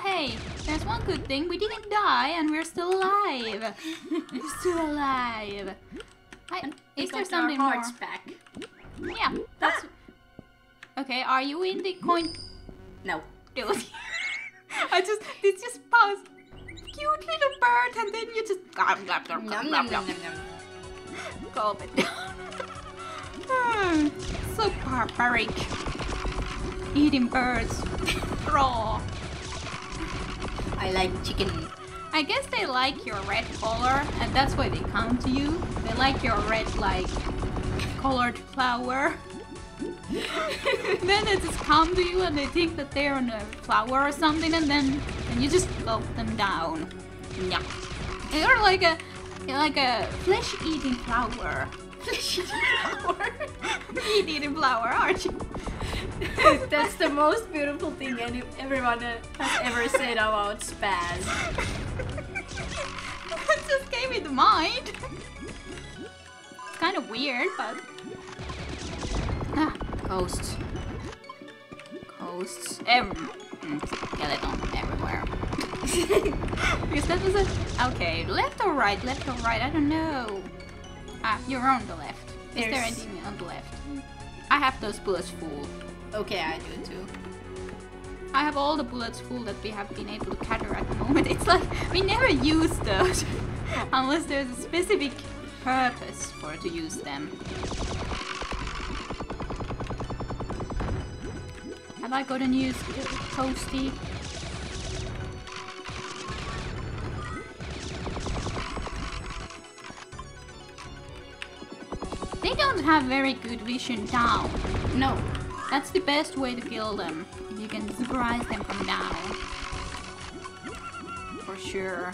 hey, there's one good thing. We didn't die and we're still alive. We're still alive. Is there something more? Hearts back. Yeah, that's... Okay, are you in the coin? No. Dude. This just paused. Cute little bird, and then you just... Gulp it down. So barbaric. Eating birds. Raw. I like chicken. I guess they like your red color, and that's why they come to you. They like your red, like, colored flower. Then they just come to you and they think that they're on a flower or something, and then you just gulp them down. Yeah. You're like a flesh-eating flower. Flesh-eating flower? Meat-eating flower, aren't you? That's the most beautiful thing everyone has ever said about spaz. It just gave me the mind. It's kind of weird, but... Ghosts. Ghosts. Skeleton everywhere. Because that was a... Okay, left or right? Left or right? I don't know. You're on the left. Is there anything on the left? I have those bullets full. Okay, I do too. I have all the bullets full that we have been able to gather at the moment. It's like we never use those unless there's a specific purpose for to use them. Have I got a new toasty? They don't have very good vision down. No. That's the best way to kill them. You can surprise them from down. For sure.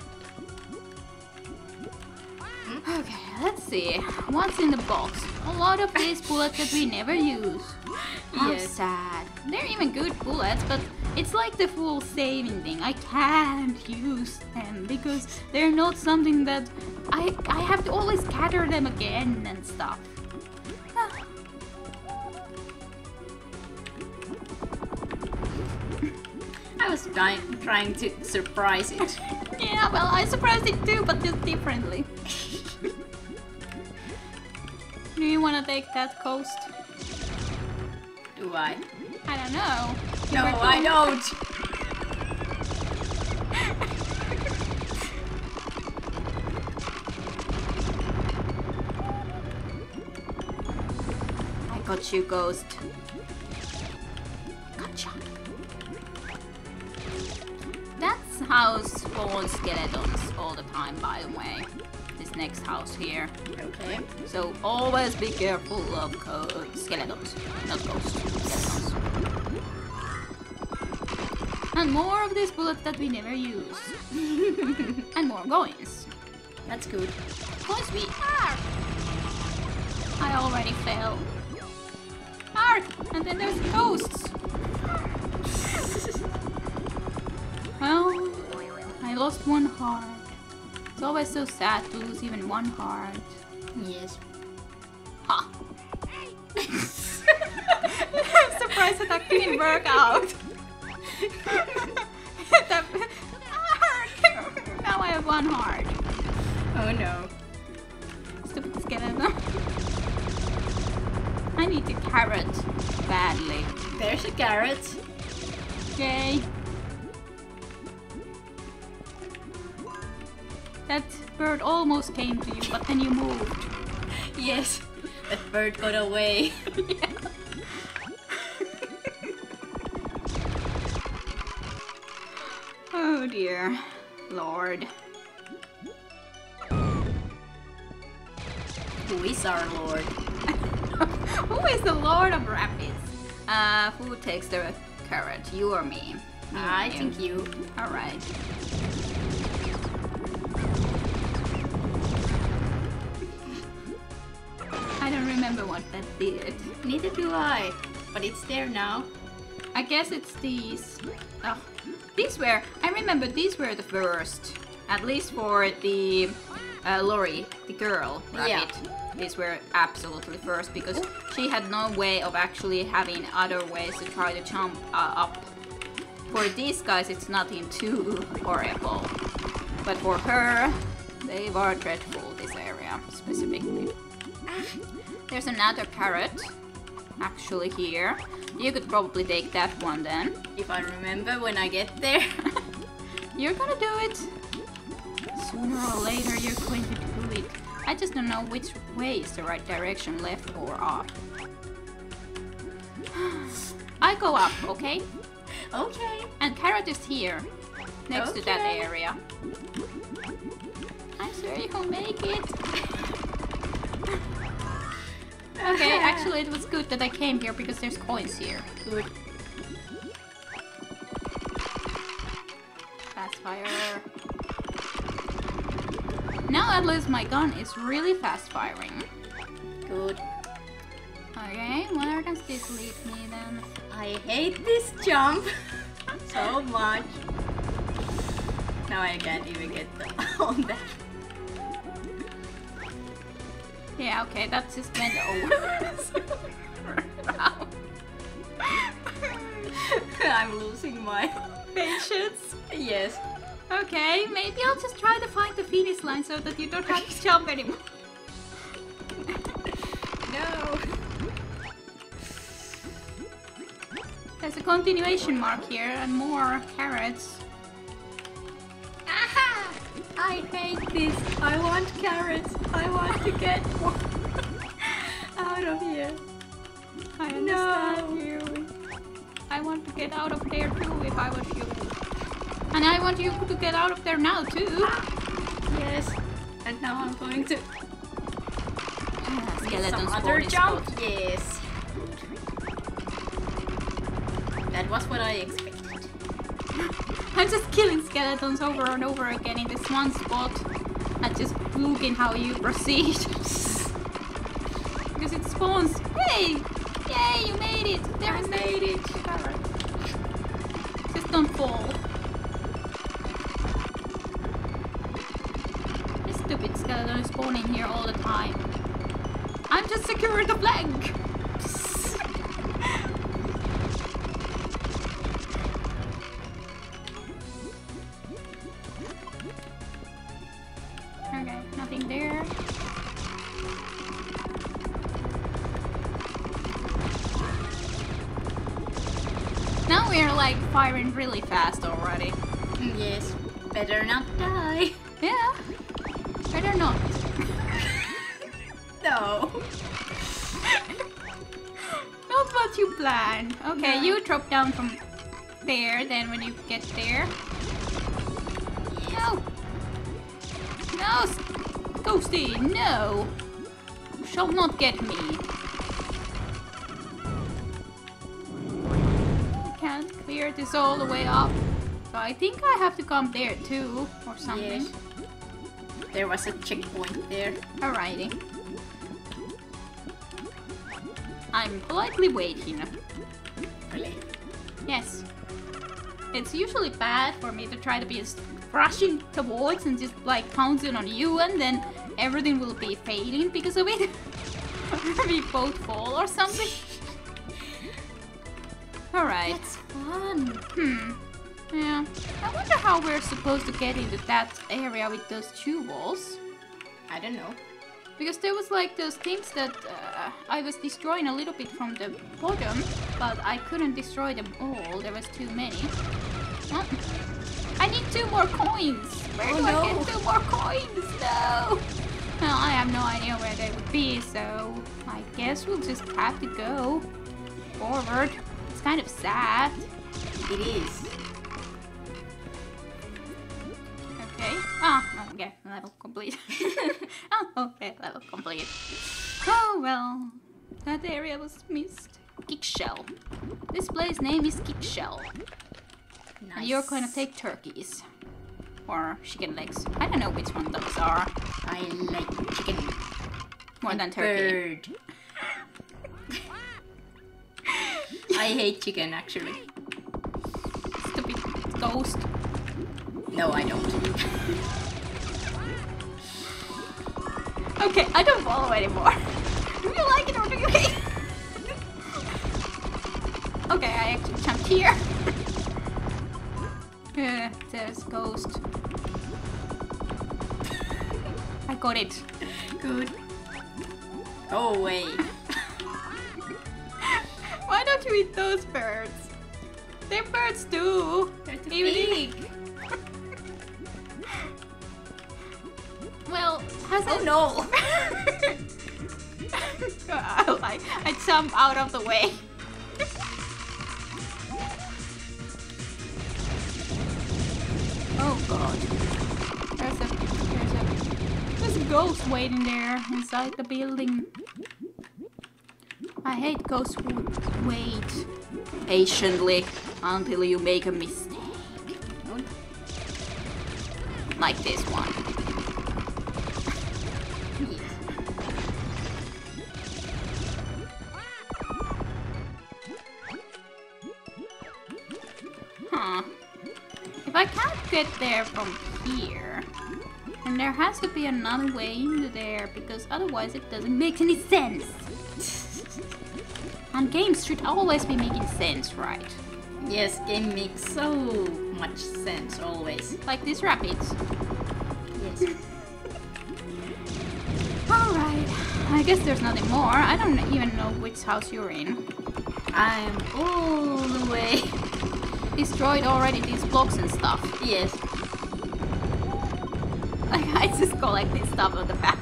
Okay, let's see. What's in the box? A lot of these bullets that we never use. How sad. They're even good bullets, but it's like the full saving thing. I can't use them because they're not something that I have to always gather them again and stuff. I was trying to surprise it. Yeah, well, I surprised it too, but just differently. Do you want to take that coast? Do I? I don't know. No, I don't. I got you, ghost. Gotcha. That's how spawn skeletons all the time, by the way. This next house here. Okay. So always be careful of skeletons, not ghosts. Skeletons. And more of these bullets that we never use. And more coins. That's good. Coins we are. I already fell. Ark! And then there's ghosts. Well, I lost one heart. It's always so sad to lose even one heart. Yes. Ha! I'm surprised that didn't work out. Now I have one heart. Oh no. Stupid skeleton. I need a carrot badly. There's a carrot. Yay. That bird almost came to you, but then you moved. Yes, that bird got away. Yeah. Oh dear, Lord. Who is our lord? Who is the Lord of Rapids? Who takes the carrot? You or me? I think you. Alright. I don't remember what that did. Neither do I. But it's there now. I guess it's these. Oh, these were. I remember these were the first. At least for the Lori, the girl rabbit. Yeah. These were absolutely first because she had no way of actually having other ways to try to jump up. For these guys, it's nothing too horrible. But for her, they were dreadful, this area, specifically. There's another carrot, actually here. You could probably take that one then. If I remember when I get there. You're gonna do it. Sooner or later, you're going to do it. I just don't know which way is the right direction, left or up. I go up, okay? Okay. And carrot is here, next to that area. I'm sure you will make it. Okay, actually it was good that I came here because there's coins here. Good. Fast fire. Now at least my gun is really fast firing. Good. Okay, where does this lead me then? I hate this jump so much. Now I can't even get on that. Yeah, okay, that just went over. I'm losing my Patience. Yes. Okay, maybe I'll just try to find the finish line so that you don't have to jump anymore. No. There's a continuation mark here and more carrots. Aha! I hate this. I want carrots. I want to get more out of here. I understand you. I want to get out of there too if I was you. And I want you to get out of there now too. Yes. And now I'm going to skeleton some other spawn jump. spot. Yes. That was what I expected. I'm just killing skeletons over and over again in this one spot. And just looking how you proceed. Because it spawns. Hey! Yay, you made it! There I made it! Just don't fall. This stupid skeleton is spawning here all the time. I'm just securing the flank! Okay, nothing there. Now we're like firing really fast already. Yes. Better not die. Yeah. Better not. No. Not what you planned. Okay, No. you drop down from there, then when you get there. No! No! Ghosty, no! You shall not get me. I can't clear this all the way up. So I think I have to come there too, or something. Yes. There was a checkpoint there. Alrighty. I'm politely waiting. Really? Yes. It's usually bad for me to try to be rushing towards and just like pouncing on you, and then everything will be failing because of it. We both fall or something. Alright. It's fun. Yeah. I wonder how we're supposed to get into that area with those two walls. I don't know. Because there was like those things that I was destroying a little bit from the bottom, but I couldn't destroy them all. There was too many. Oh. I need 2 more coins. Where do I get 2 more coins? No. Well, I have no idea where they would be, so I guess we'll just have to go forward. It's kind of sad. It is. Okay. Ah, okay. Level complete. Oh, okay. Level complete. Oh, well. That area was missed. Kickshell. This place name is Kickshell. Nice. And you're gonna take turkeys. Or chicken legs. I don't know which one those are. I like chicken. More than turkey. Bird. I hate chicken actually. Stupid ghost. No, I don't. Okay, I don't follow anymore. Do you like it or do you hate it? Okay, I actually jumped here. There's a ghost. I got it. Good. Go away. Why don't you eat those birds? They're birds too. They're too big. Well, has Oh no! I jump out of the way. Oh god. There's a ghost waiting there inside the building. I hate ghosts who wait patiently until you make a mistake. Like this one. Huh. If I can't get there from here, then there has to be another way into there, because otherwise it doesn't make any sense. And games should always be making sense, right? Yes, game makes so much sense always. Like these rabbits. Yes. Alright, I guess there's nothing more. I don't even know which house you're in. I'm all the way. Destroyed already these blocks and stuff. Yes. Like, I just collecting stuff on the back.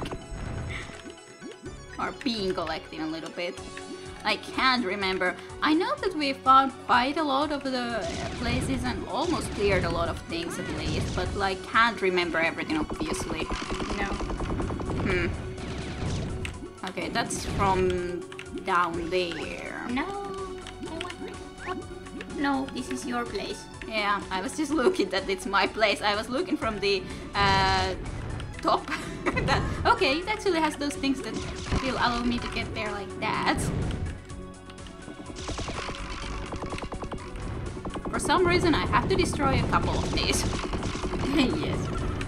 Or being collecting a little bit. I can't remember. I know that we found quite a lot of the places and almost cleared a lot of things at least, but like can't remember everything obviously. No. Okay, that's from down there. No. No, this is your place. Yeah, I was just looking that it's my place. I was looking from the top. Okay, it actually has those things that will allow me to get there like that. For some reason I have to destroy a couple of these. Yes.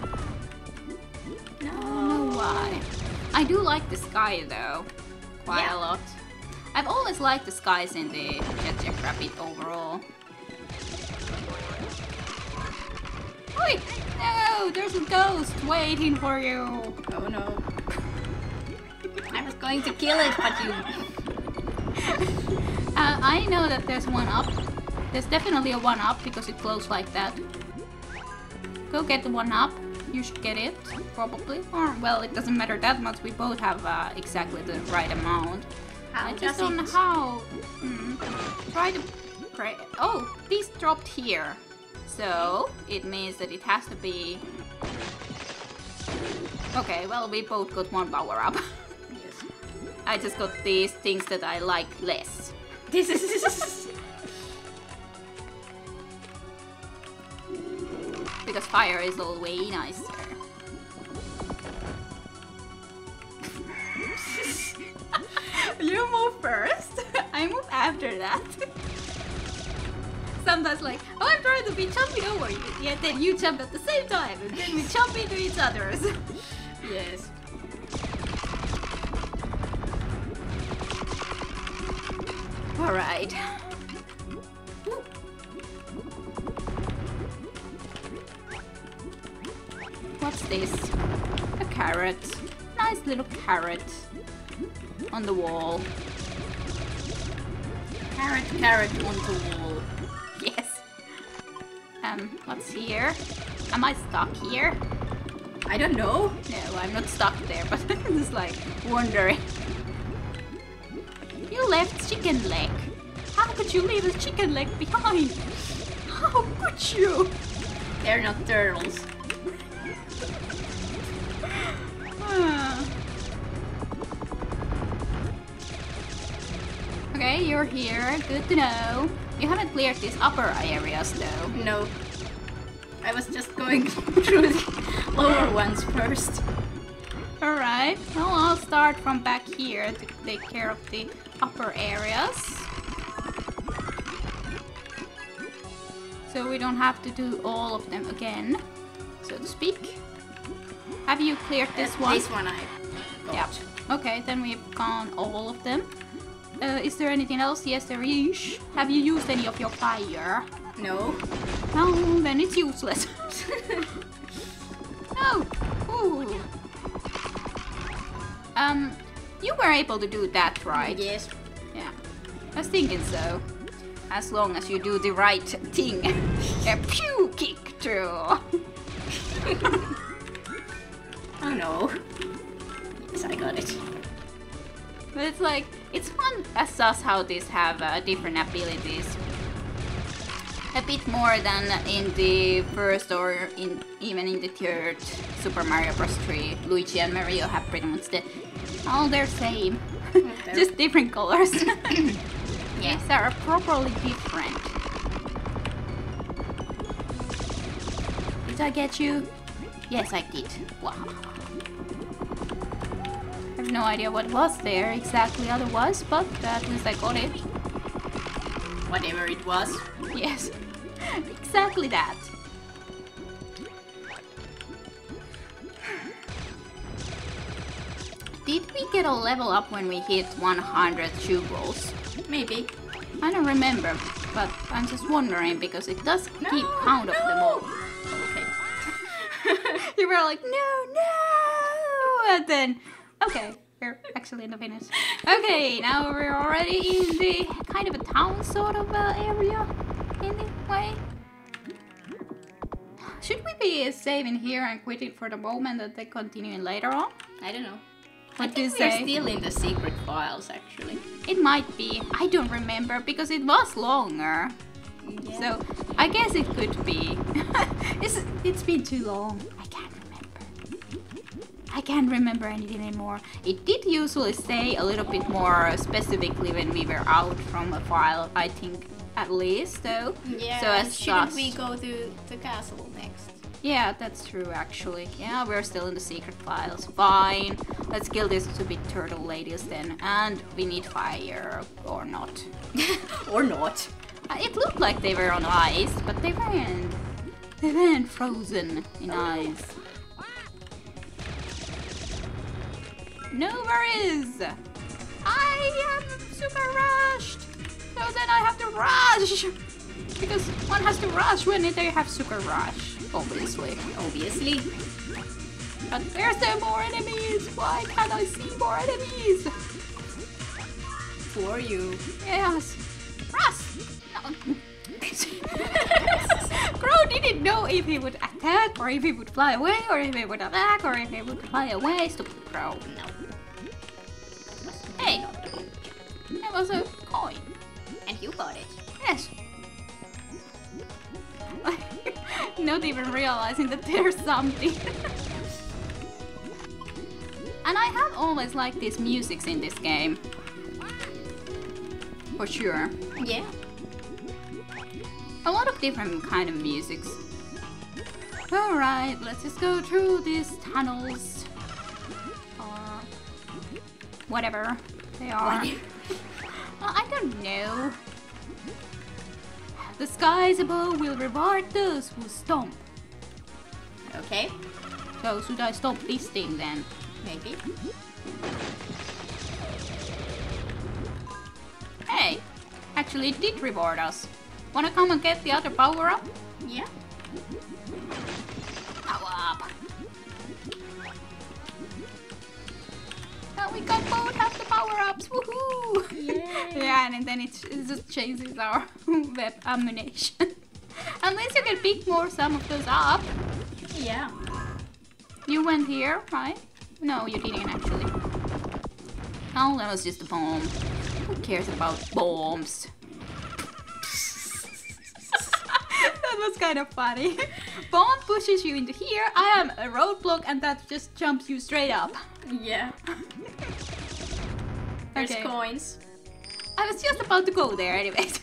I don't know why. I do like the sky though, quite a lot. I've always liked the skies in the Jazz Jackrabbit overall. Wait! No! There's a ghost waiting for you! Oh no. I was going to kill it, but you... I know that there's one up. There's definitely a one up because it glows like that. Go get the one up. You should get it, probably. Or, well, it doesn't matter that much. We both have exactly the right amount. I just don't know how. Try to pray. Oh, these dropped here. So, it means that it has to be... Okay, well, we both got one power up. Yes. I just got these things that I like less. This is... Because fire is all way nicer. You move first, I move after that. Sometimes like, oh, I'm trying to be jumping over you, yet then you jump at the same time, and then we jump into each other's. Yes. Alright. What's this? A carrot. Nice little carrot. On the wall. Carrot on the wall. Yes. What's here? Am I stuck here? I don't know. No, I'm not stuck there, but I'm just like wondering. You left chicken leg. How could you leave a chicken leg behind? How could you? They're not turtles. Okay, you're here. Good to know. You haven't cleared these upper areas though. No. I was just going through the lower ones first. Alright, well, I'll start from back here to take care of the upper areas. So we don't have to do all of them again, so to speak. Have you cleared this one? This one I got. Yep. Okay, then we've gone all of them. Is there anything else? Yes, there is. Have you used any of your fire? No. Well, then it's useless. Oh! Ooh. You were able to do that, right? Yes. Yeah. I was thinking so. As long as you do the right thing. A pew kick through. Oh no. Yes, I got it. But it's like, it's fun as us how these have different abilities. A bit more than in the first or even in the third Super Mario Bros. 3. Luigi and Mario have pretty much all their same. Okay. Just different colors. Yes, they are properly different. Did I get you? Yes, I did. Wow. I have no idea what was there exactly otherwise, but at least I got it. Whatever it was. Yes, exactly that. Did we get a level up when we hit 100 shoe balls? Maybe. I don't remember, but I'm just wondering because it does keep count of them all. Okay. You were like, no! And then, okay, we're actually in the finish. Okay, now we're already in the kind of a town sort of area, in the way. Should we be saving here and quitting for the moment and then continuing later on? I don't know. What do you We're say? still in the secret files, actually. It might be. I don't remember because it was longer. Yeah. So I guess it could be. It's been too long. I can't remember. I can't remember anything anymore. It did usually say a little bit more specifically when we were out from a file, I think, at least though. Yeah, so as shouldn't such- we go to the castle next? Yeah, that's true actually. Yeah, we're still in the secret files. Fine. Let's kill these stupid turtle ladies then. And we need fire or not. Or not. It looked like they were on ice, but they weren't. They weren't frozen in ice. No worries! I am super rushed! So then I have to rush! Because one has to rush when they have super rush, obviously. Obviously. But there's no more enemies! Why can't I see more enemies? For you. Yes. Russ! No. Crow didn't know if he would attack, or if he would fly away, or if he would attack, or if he would fly away. Stupid Crow. No. Hey! That was a coin. And you got it. Yes. Not even realizing that there's something. And I have always liked these musics in this game. For sure. Yeah. A lot of different kind of musics. Alright, let's just go through these tunnels. Or whatever they are. Well, I don't know. The skies above will reward those who stomp. Okay. So should I stomp this thing then? Maybe. Hey, actually it did reward us. Wanna come and get the other power up? Yeah. Power up. And we got both half the power ups. Woohoo! Yay. Yeah, and then it just changes our web ammunition. Unless you can pick more some of those up. Yeah. You went here, right? No, you didn't actually. Oh, that was just a bomb. Who cares about bombs? That was kind of funny. Bomb pushes you into here. I am a roadblock, and that just jumps you straight up. Yeah. There's Okay. coins. I was just about to go there anyways.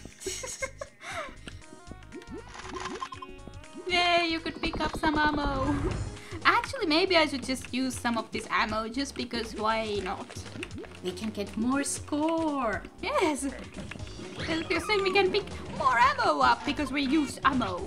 Yay, you could pick up some ammo. Actually, maybe I should just use some of this ammo just because why not? We can get more score. Yes! You're saying we can pick more ammo up because we use ammo.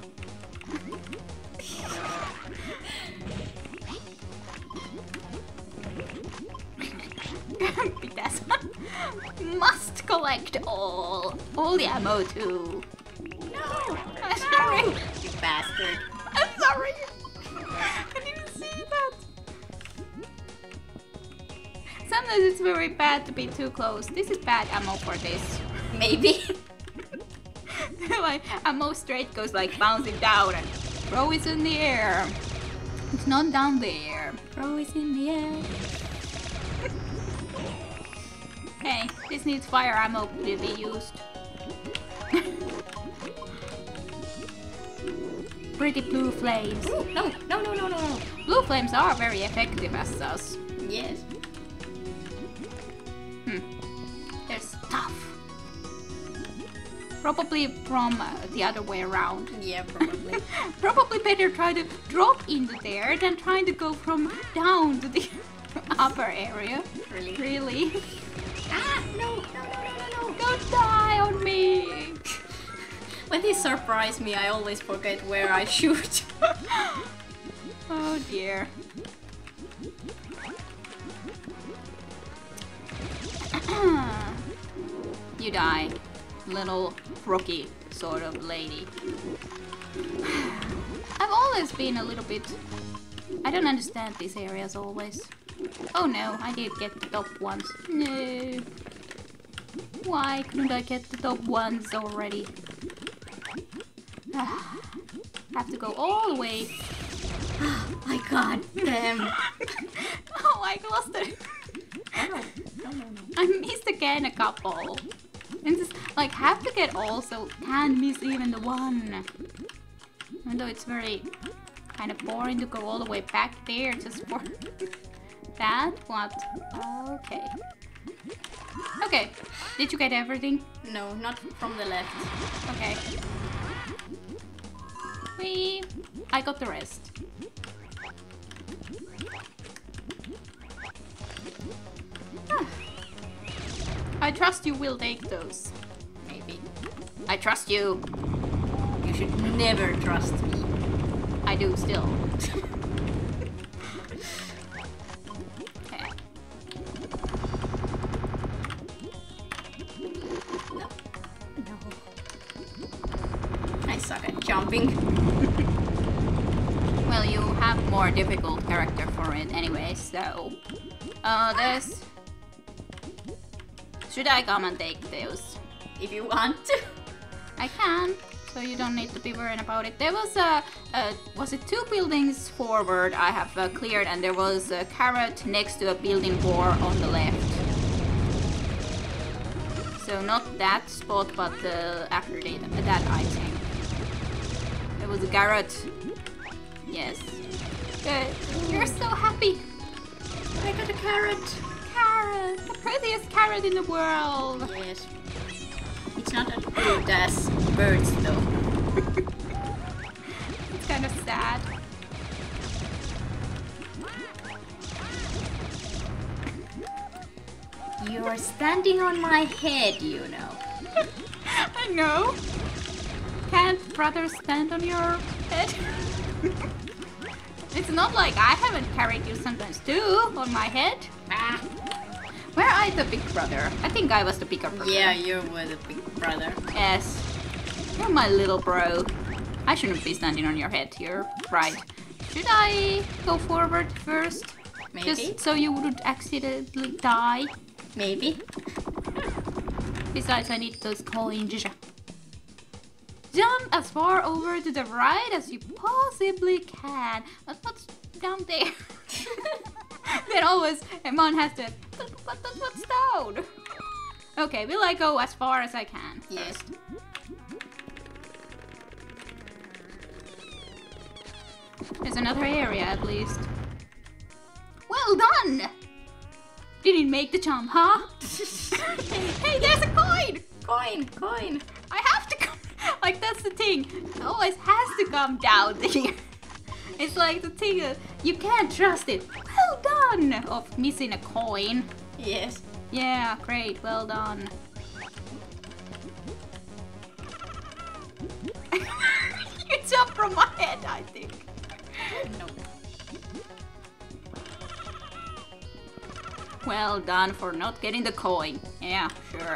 Pick that one. Must collect all the ammo too. No. Sorry. Unless it's very bad to be too close. This is bad ammo for this. Maybe. Like ammo straight goes like bouncing down and throw is in the air. It's not down there. Throw is in the air. Hey, this needs fire ammo to be used. Pretty blue flames. Ooh, no. Blue flames are very effective as us. Yes. They're tough. Probably from the other way around. Yeah, probably. Probably better try to drop into there than trying to go from down to the upper area. Really? Really? Ah, no. Don't die on me! When they surprise me, I always forget where I shoot. Oh dear. You die, little rookie sort of lady. I've always been a little bit... I don't understand these areas always. Oh no, I did get the top ones. No. Why couldn't I get the top ones already? Have to go all the way. My god damn. Oh, I lost it. No. I missed again a couple. And just like have to get all, so can't miss even the one. Even though it's very kind of boring to go all the way back there just for that. What? Okay. Okay. Did you get everything? No, not from the left. Okay. I got the rest. I trust you will take those. Maybe. I trust you. You should never trust me. I do still. Okay. No. I suck at jumping. Well, you have more difficult character for it anyway, so... there's... Should I come and take those? If you want to. I can, so you don't need to be worried about it. There was was it 2 buildings forward I have cleared, and there was a carrot next to a building 4 on the left. So not that spot, but after that item. There was a carrot. Yes. Good. You're so happy. I got a carrot. Carrot, the prettiest carrot in the world. Yes. It's not as good as birds though. It's kind of sad. You're standing on my head, you know. I know. Can't brother stand on your head? It's not like I haven't carried you sometimes too on my head. Ah. Were I the big brother? I think I was the bigger brother. Yeah, you were the big brother. Yes. You're my little bro. I shouldn't be standing on your head here. Right. Should I go forward first? Maybe. Just so you wouldn't accidentally die? Maybe. Besides, I need those coins. Jump as far over to the right as you possibly can. But what's down there? Then always, Emon has to... What's down? Okay, will I go as far as I can? Yes. There's another area at least. Well done! Didn't make the jump, huh? Hey, there's a coin! Coin. I have to come... Like, that's the thing. It always has to come down here. It's like the thing that you can't trust it. Well done! Of missing a coin. Yes. Yeah, great. Well done. You jumped from my head, I think. No. Well done for not getting the coin. Yeah, sure.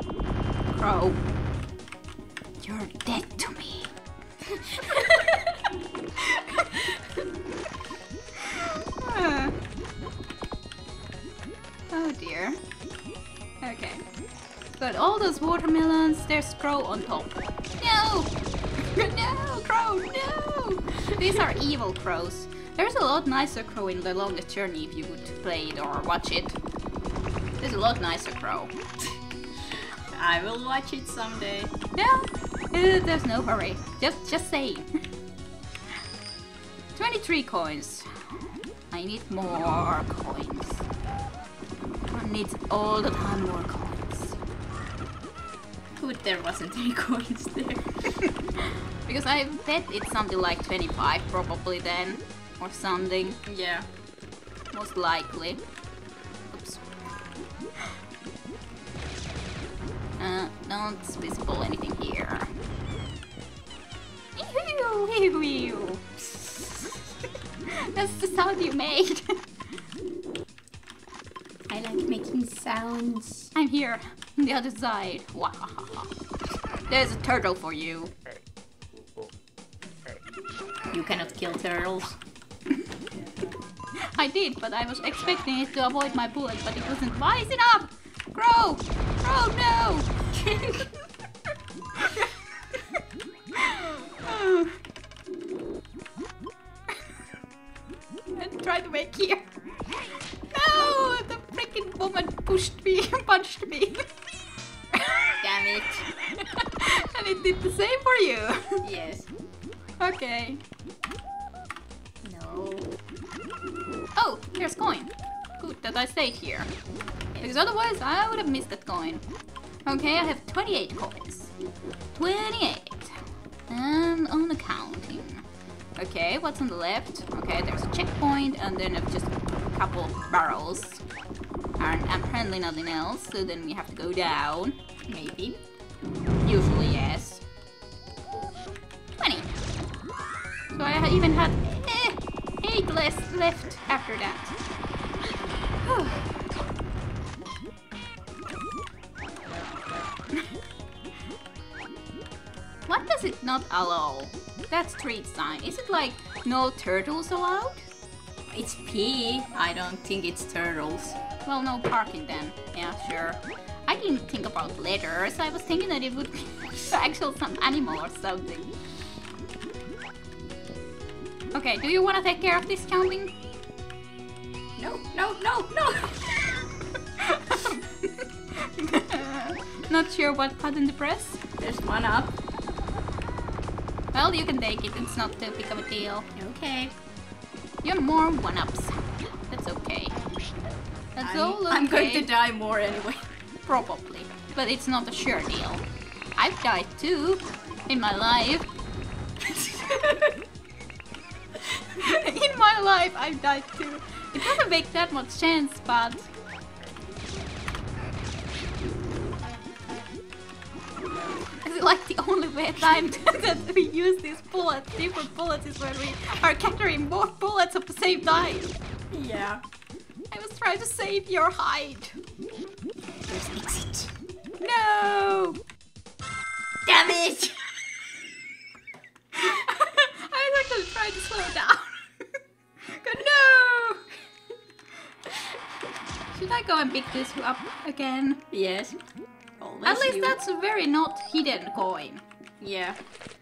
Crow, you're dead to me. Oh dear. Okay. Got all those watermelons, there's crow on top. No! No, crow, no! These are evil crows. There's a lot nicer crow in The Longest Journey if you would play it or watch it. There's a lot nicer crow. I will watch it someday. No, there's no hurry. Just saying. 23 coins. I need more coins. I need all the time more coins. Good, there wasn't any coins there. Because I bet it's something like 25 probably then. Or something. Yeah. Most likely. Oops. Don't visible anything here. That's the sound you made. I like making sounds. I'm here, on the other side. Wow. There's a turtle for you. You cannot kill turtles. I did, but I was expecting it to avoid my bullet, but it wasn't wise enough! Crow! Crow, no! And try to make here. No! The freaking woman pushed me, punched me. Damn it. And it did the same for you. Yes. Okay. No. Oh, there's coin. Good that I stayed here. Because otherwise I would have missed that coin. Okay, I have 28 coins. 28. And on the counting. Okay, what's on the left? Okay, there's a checkpoint and then just a couple of barrels. And apparently nothing else, so then we have to go down. Maybe. Usually, yes. 20. So I even had 8 less left after that. What does it not allow? That street sign. Is it like no turtles allowed? It's P. I don't think it's turtles. Well, no parking then. Yeah, sure. I didn't think about letters. I was thinking that it would be actual some animal or something. Okay, do you want to take care of this counting? No, no, no, no! Not sure what button to press? There's one up. Well, you can take it. It's not too big of a deal. Okay. You're more one-ups. That's okay. That's all okay. I'm going to die more anyway. Probably. But it's not a sure deal. I've died too. In my life. In my life, I've died too. It doesn't make that much sense, but... Like the only way time that we use these bullets, different bullets, is when we are carrying both bullets at the same time. Yeah. I was trying to save your hide. There's exit. No! Damn it! I was actually trying to slow down. No! Should I go and pick this up again? Yes. Always At least you. that's a very not hidden coin. Yeah.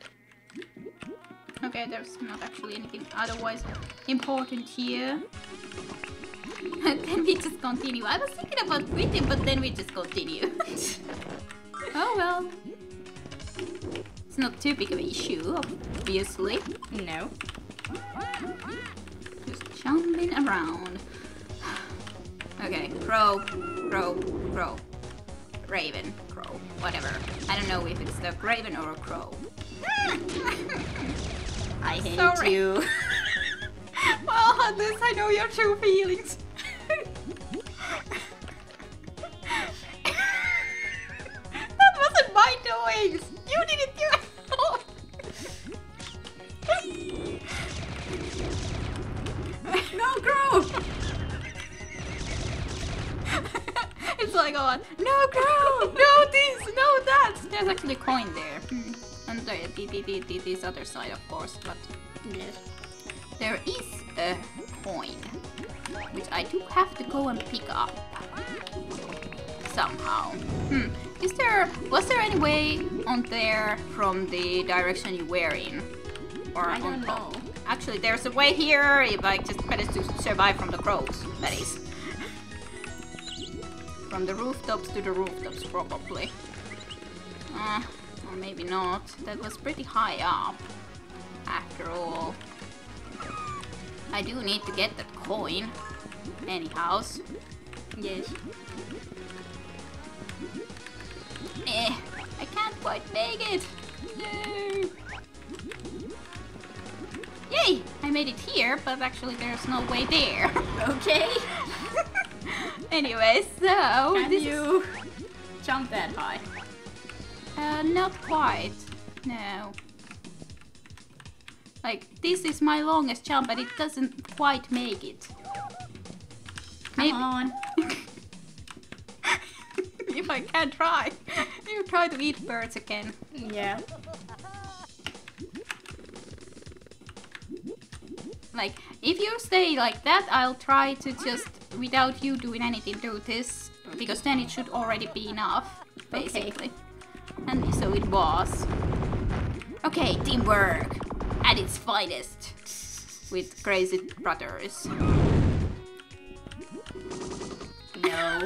Okay, there's not actually anything otherwise important here. Then we just continue. I was thinking about quitting, but then we just continue. Oh well. It's not too big of an issue, obviously. No. Just jumping around. Okay, crow, crow, crow. Raven, crow, whatever. I don't know if it's the raven or a crow. I hate Sorry. you. Well, at least I know your true feelings. That wasn't my doings. You didn't do it. No, crow! It's like on. No crow, no this, no that. There's actually a coin there. And this other side, of course, but Yes. there is a coin, which I do have to go and pick up somehow. Was there any way on there from the direction you were in? Or I on don't top? know. Actually, there's a way here if I just manage to survive from the crows, that is. From the rooftops to the rooftops, probably. Or maybe not. That was pretty high up, after all. I do need to get that coin, anyhow. Yes. I can't quite make it. No. Yay! I made it here, but actually there's no way there. Okay. Anyway, so Can you jump that high? Not quite. No. Like, this is my longest jump, but it doesn't quite make it. Come on. If I can try. You try to eat birds again. Yeah. Like, if you stay like that, I'll try to just, without you doing anything, do this. Because then it should already be enough, basically. Okay. And so it was. Okay, teamwork at its finest. With crazy brothers. No.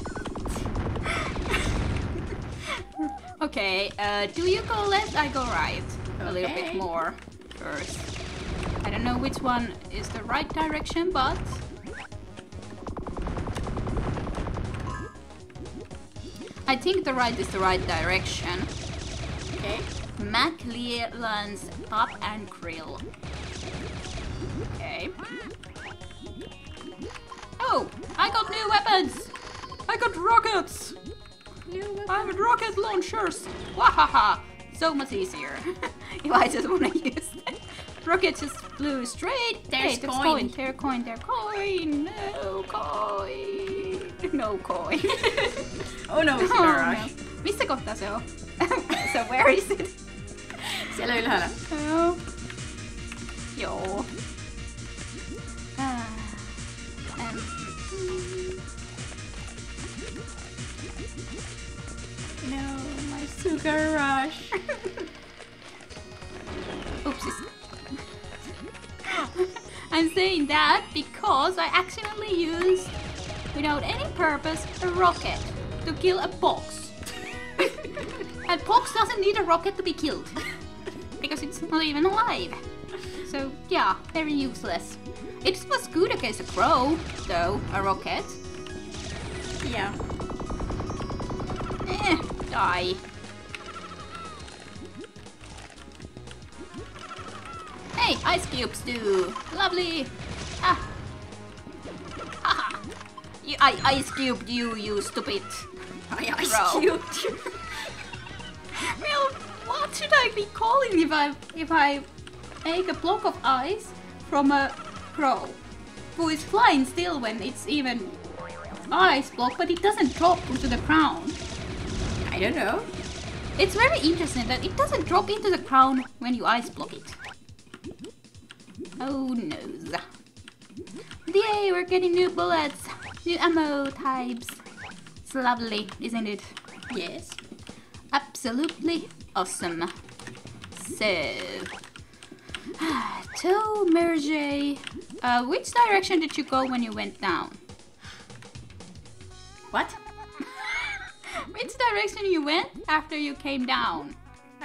Okay, do you go left? I go right. Okay. A little bit more first. I don't know which one is the right direction, but... I think the right is the right direction. Okay. McLeland's Pub and Grill. Okay. Oh! I got new weapons! I got rockets! I have rocket launchers! Wahaha! So much easier. If I just wanna use that. Rocket just flew straight. There's coin. coin. Coin. No coin. No coin. Oh no, no. Missä kohtaa se on? So where is it? Siellä ylhäällä. Oh. Joo. No, my sugar rush. Oopsies. I'm saying that because I accidentally used, without any purpose, a rocket to kill a box. And box doesn't need a rocket to be killed. Because it's not even alive. So yeah, very useless. It was good against a crow, though, a rocket. Yeah. Die. Hey, ice cubes too. Lovely. Ah. Haha. I ice cubed you, you stupid. I ice crow. cubed you. Well, what should I be calling if I make a block of ice from a crow who is flying still when it's even ice block, but it doesn't drop into the ground? I don't know. It's very interesting that it doesn't drop into the ground when you ice block it. Oh no. Yay, we're getting new bullets, new ammo types. It's lovely, isn't it? Yes. Absolutely awesome. So, to Merge, which direction did you go when you went down? What? Which direction you went after you came down?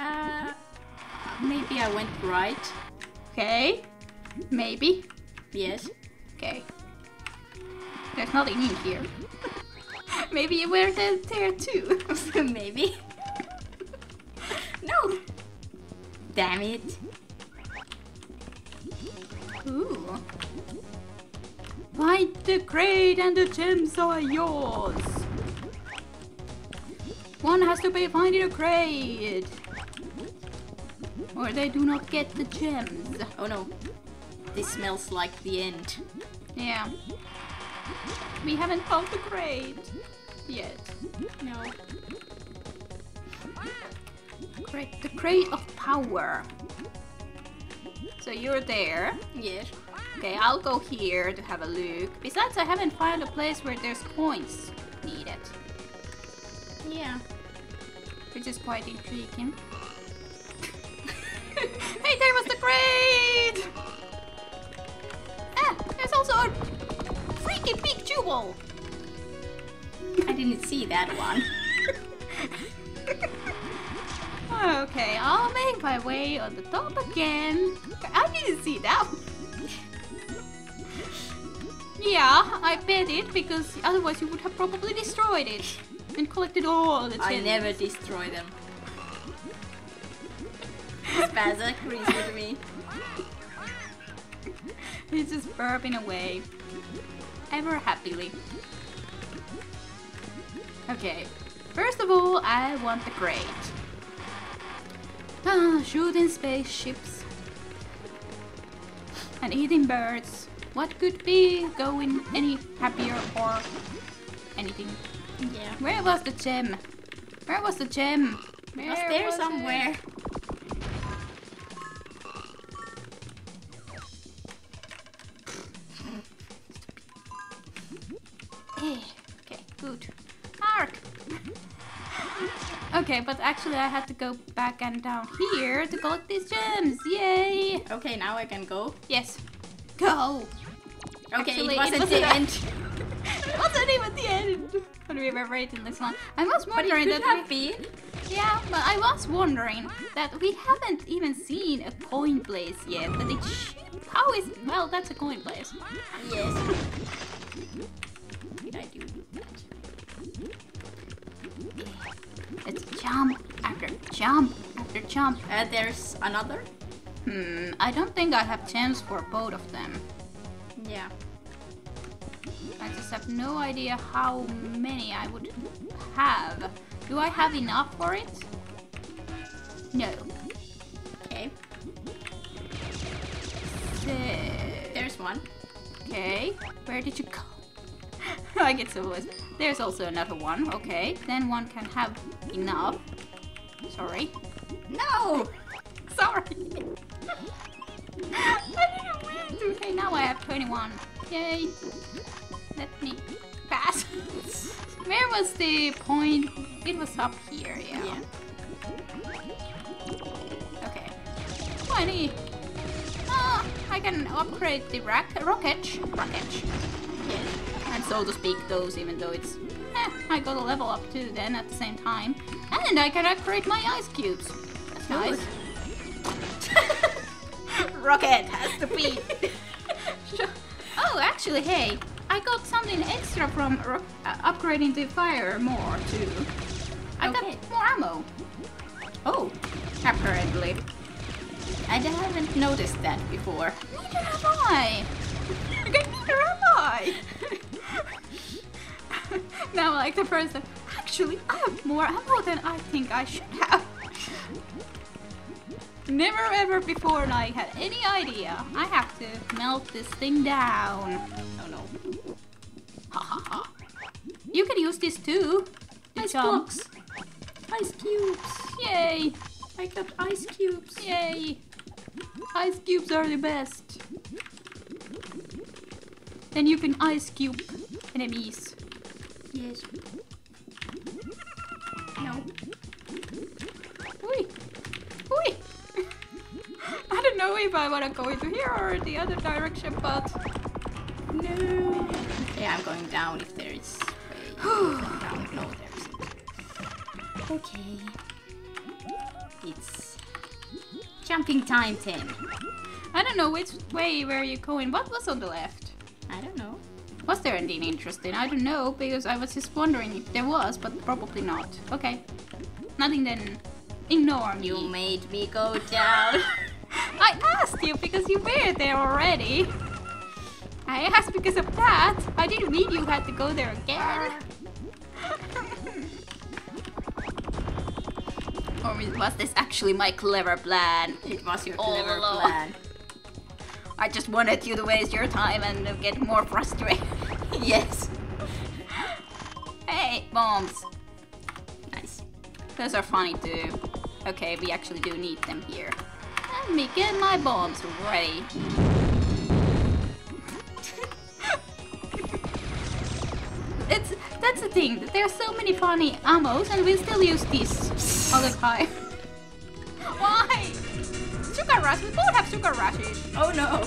Maybe I went right. Okay, maybe. Yes. Okay. There's nothing in here. Maybe you were there too. Maybe. No. Damn it. Ooh. Find the crate and the gems are yours. One has to be finding a crate, or they do not get the gems. Oh no. This smells like the end. Yeah. We haven't found the crate yet. No. Great, the crate of power. So you're there. Yes. Okay, I'll go here to have a look. Besides, I haven't found a place where there's coins needed. Yeah. Which is quite intriguing. Hey, there was the crate! Ah, there's also a freaking big jewel! I didn't see that one. Okay, I'll make my way on the top again. I didn't see that one. Yeah, I bet it, because otherwise you would have probably destroyed it and collected all the gems. I never destroy them. Spazza agrees with me. He's just burping away. Ever happily. Okay, first of all, I want the crate. Shooting spaceships. And eating birds. What could be going any happier or anything? Yeah. Where was the gem? Where was the gem? It was there somewhere. Okay, good. Ark! Okay, but actually I had to go back and down here to collect these gems. Yay! Okay, now I can go. Yes. Go! Okay, Actually, it wasn't the end. It wasn't even the end. When we were waiting this long. I was But it wondering could that have been. Yeah, but I was wondering that we haven't even seen a coin place yet. That it how is well that's a coin place. Yes. Did I do that? Let's jump after jump after jump. There's another? I don't think I have gems for both of them. Yeah. I just have no idea how many I would have. Do I have enough for it? No. Okay. So, There's one. okay, where did you go? I get so lost. There's also another one. Okay, then one can have enough. Sorry. No! Sorry. I didn't mean to. Okay, now I have 21. Yay. Let me pass. Where was the point? It was up here, yeah. Okay. 20. Ah, I can upgrade the rocket. Yes. And so to speak those, even though it's I got a level up too then at the same time. And I can upgrade my ice cubes. That's nice. Rocket has to be. Oh, actually, hey, I got something extra from upgrading the fire more too. I got more ammo. Oh, apparently. I haven't noticed that before. Neither have I. Neither have I. Now, like the first time, actually, I have more ammo than I think I should have. Never ever before and I had any idea. I have to melt this thing down. Oh no. Ha ha ha. You can use this too. Ice blocks. Ice cubes. Yay. I got ice cubes. Yay. Ice cubes are the best. Then you can ice cube enemies. Yes. No. Oi. Oi. I don't know if I want to go into here or the other direction, but no. Yeah, I'm going down if there is way down. No, there isn't. Okay. It's jumping time 10. I don't know which way were you going. What was on the left? I don't know. Was there anything interesting? I don't know, because I was just wondering if there was, but probably not. Okay. Nothing then. Ignore me. You made me go down. I asked you because you were there already. I asked because of that. I didn't mean you had to go there again. Or was this actually my clever plan? It was your All clever along. plan. I just wanted you to waste your time and get more frustrated. Yes. Hey, bombs. Nice. Those are funny too. Okay, we actually do need them here. Let me get my bombs ready. That's the thing, there are so many funny ammos and we still use this all the time. Why? Sugar rush, we both have sugar rushes. Oh no!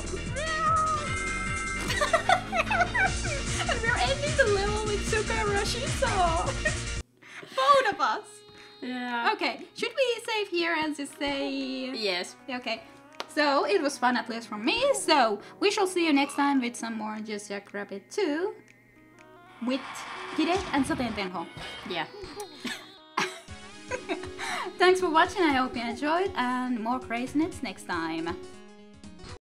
And we're ending the level with sugar rushes, so... Both of us! Yeah. Okay, should we save here and just say... Yes. Okay, so it was fun at least from me, so we shall see you next time with some more Jazz Jackrabbit 2 with Kide and Satentenho. Yeah. Thanks for watching, I hope you enjoyed, and more craziness next time.